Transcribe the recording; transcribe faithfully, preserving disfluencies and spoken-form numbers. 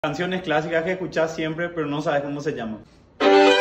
Canciones clásicas que escuchás siempre, pero no sabes cómo se llaman.